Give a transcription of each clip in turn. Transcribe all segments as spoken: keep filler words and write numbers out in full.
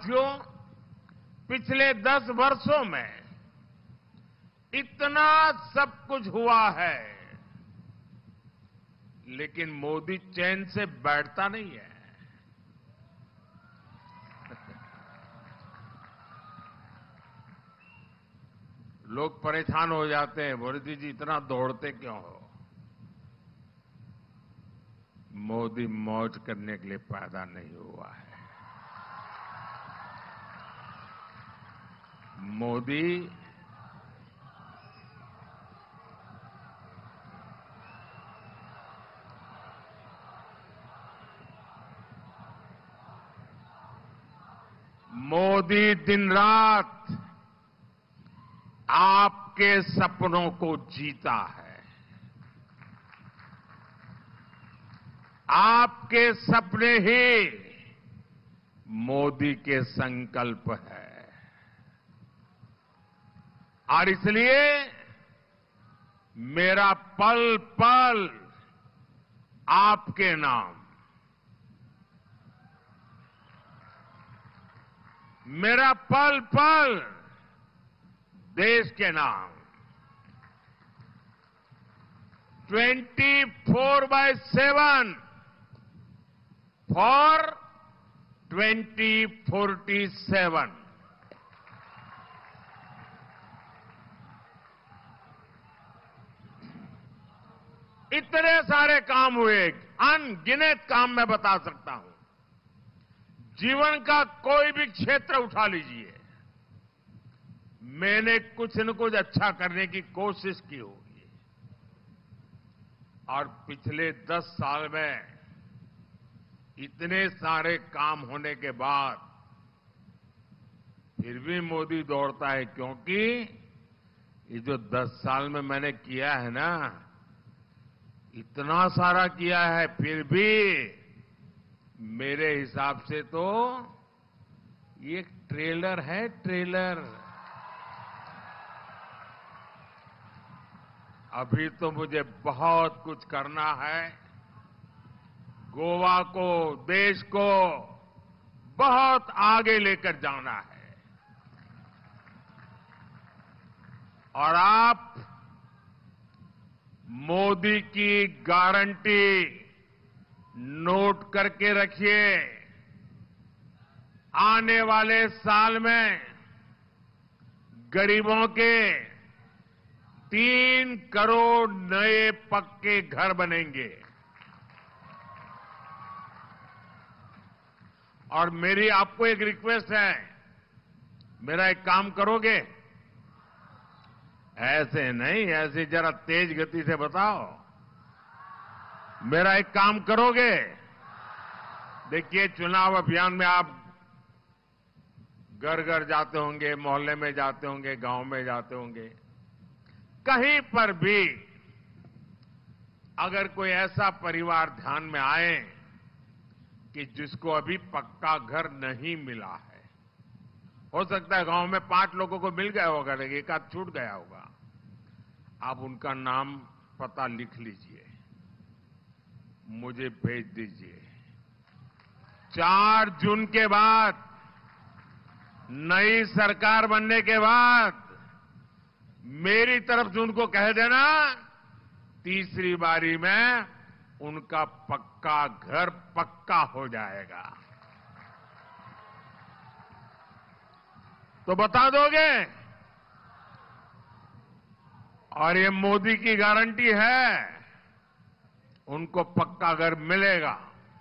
साथियों, पिछले दस वर्षों में इतना सब कुछ हुआ है, लेकिन मोदी चैन से बैठता नहीं है। लोग परेशान हो जाते हैं, मोदी जी इतना दौड़ते क्यों हो? मोदी मौज करने के लिए पैदा नहीं हुआ है। मोदी मोदी दिन रात आपके सपनों को जीता है। आपके सपने ही मोदी के संकल्प है और इसलिए मेरा पल पल आपके नाम, मेरा पल पल देश के नाम, twenty four by seven for twenty forty seven. इतने सारे काम हुए, अनगिनत काम मैं बता सकता हूं। जीवन का कोई भी क्षेत्र उठा लीजिए, मैंने कुछ न कुछ अच्छा करने की कोशिश की होगी। और पिछले दस साल में इतने सारे काम होने के बाद फिर भी मोदी दौड़ता है, क्योंकि ये जो दस साल में मैंने किया है ना, इतना सारा किया है, फिर भी मेरे हिसाब से तो ये एक ट्रेलर है, ट्रेलर। अभी तो मुझे बहुत कुछ करना है। गोवा को, देश को बहुत आगे लेकर जाना है। और आप मोदी की गारंटी नोट करके रखिए। आने वाले साल में गरीबों के तीन करोड़ नए पक्के घर बनेंगे। और मेरी आपको एक रिक्वेस्ट है, मेरा एक काम करोगे? ऐसे नहीं, ऐसे जरा तेज गति से बताओ। मेरा एक काम करोगे? देखिए, चुनाव अभियान में आप घर घर जाते होंगे, मोहल्ले में जाते होंगे, गांव में जाते होंगे, कहीं पर भी अगर कोई ऐसा परिवार ध्यान में आए कि जिसको अभी पक्का घर नहीं मिला है, हो सकता है गांव में पांच लोगों को मिल गया होगा, लेकिन एक आध छूट गया होगा, आप उनका नाम पता लिख लीजिए, मुझे भेज दीजिए। चार जून के बाद, नई सरकार बनने के बाद मेरी तरफ से उनको कह देना, तीसरी बारी में उनका पक्का घर पक्का हो जाएगा। तो बता दोगे? और ये मोदी की गारंटी है, उनको पक्का घर मिलेगा।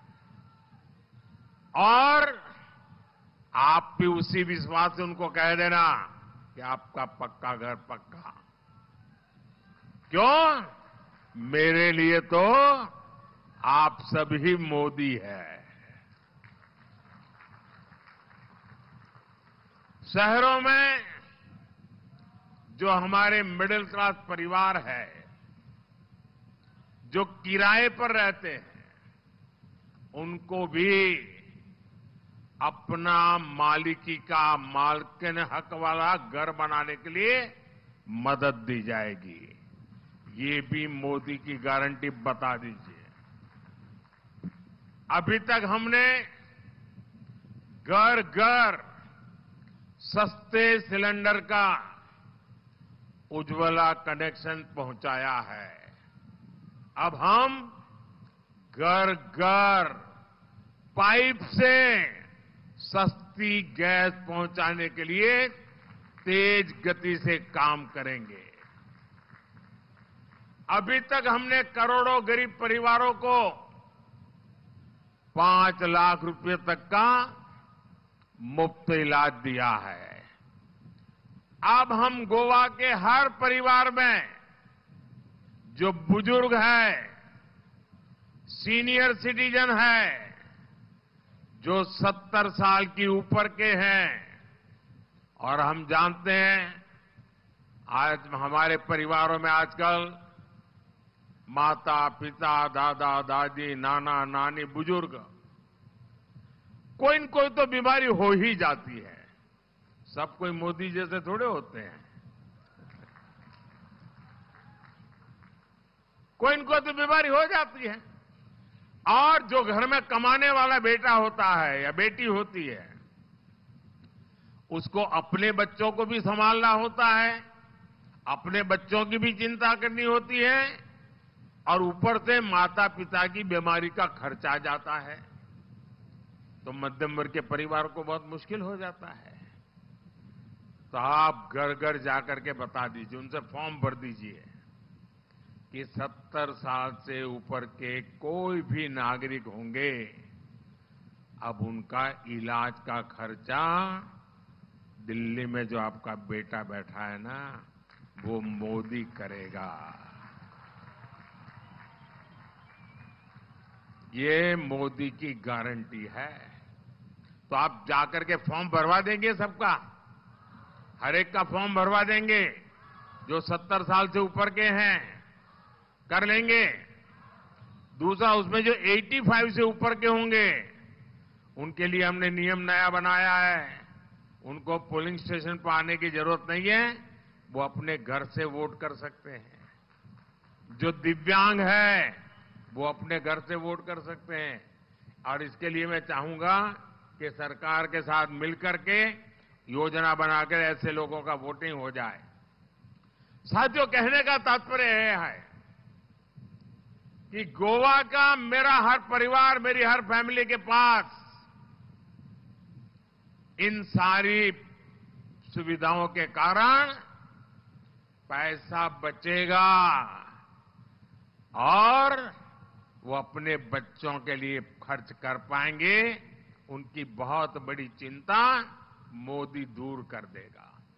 और आप भी उसी विश्वास से उनको कह देना कि आपका पक्का घर पक्का। क्यों? मेरे लिए तो आप सभी मोदी है। शहरों में जो हमारे मिडिल क्लास परिवार है, जो किराए पर रहते हैं, उनको भी अपना मालिकी का, मालकिन हक वाला घर बनाने के लिए मदद दी जाएगी। ये भी मोदी की गारंटी बता दीजिए। अभी तक हमने घर घर सस्ते सिलेंडर का उज्ज्वला कनेक्शन पहुंचाया है। अब हम घर घर पाइप से सस्ती गैस पहुंचाने के लिए तेज गति से काम करेंगे। अभी तक हमने करोड़ों गरीब परिवारों को पांच लाख रुपए तक का मुफ्त इलाज दिया है। अब हम गोवा के हर परिवार में जो बुजुर्ग है, सीनियर सिटीजन है, जो सत्तर साल की ऊपर के हैं, और हम जानते हैं आज हमारे परिवारों में आजकल माता पिता, दादा दादी, नाना नानी, बुजुर्ग, कोई न कोई तो बीमारी हो ही जाती है। सब कोई मोदी जैसे थोड़े होते हैं। कोई न कोई तो बीमारी हो जाती है। और जो घर में कमाने वाला बेटा होता है या बेटी होती है, उसको अपने बच्चों को भी संभालना होता है, अपने बच्चों की भी चिंता करनी होती है, और ऊपर से माता पिता की बीमारी का खर्च आ जाता है, तो मध्यम वर्ग के परिवार को बहुत मुश्किल हो जाता है। तो आप घर घर जाकर के बता दीजिए, उनसे फॉर्म भर दीजिए कि सत्तर साल से ऊपर के कोई भी नागरिक होंगे, अब उनका इलाज का खर्चा दिल्ली में जो आपका बेटा बैठा है ना, वो मोदी करेगा। ये मोदी की गारंटी है। तो आप जाकर के फॉर्म भरवा देंगे सबका, हर एक का फॉर्म भरवा देंगे। जो सत्तर साल से ऊपर के हैं कर लेंगे। दूसरा, उसमें जो पचासी से ऊपर के होंगे उनके लिए हमने नियम नया बनाया है। उनको पोलिंग स्टेशन पर आने की जरूरत नहीं है, वो अपने घर से वोट कर सकते हैं। जो दिव्यांग है वो अपने घर से वोट कर सकते हैं। और इसके लिए मैं चाहूंगा कि सरकार के साथ मिलकर के योजना बनाकर ऐसे लोगों का वोटिंग हो जाए। साथियों, कहने का तात्पर्य यह है कि गोवा का मेरा हर परिवार, मेरी हर फैमिली के पास इन सारी सुविधाओं के कारण पैसा बचेगा और वो अपने बच्चों के लिए खर्च कर पाएंगे। उनकी बहुत बड़ी चिंता मोदी दूर कर देगा।